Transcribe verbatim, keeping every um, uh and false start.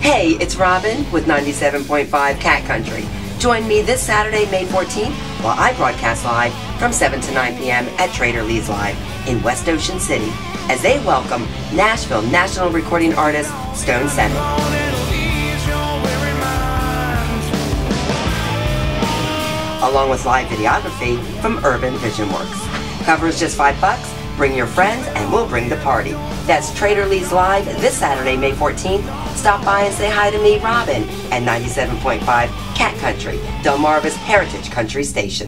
Hey, it's Robin with ninety-seven point five Cat Country. Join me this Saturday, May fourteenth, while I broadcast live from seven to nine p m at Trader Lee's Live in West Ocean City as they welcome Nashville national recording artist Stone Senate. Along with live videography from Urban Vision Works. Cover is just five bucks. Bring your friends and we'll bring the party. That's Trader Lee's Live this Saturday, May fourteenth. Stop by and say hi to me, Robin, at ninety-seven point five Cat Country, Delmarva's Heritage Country Station.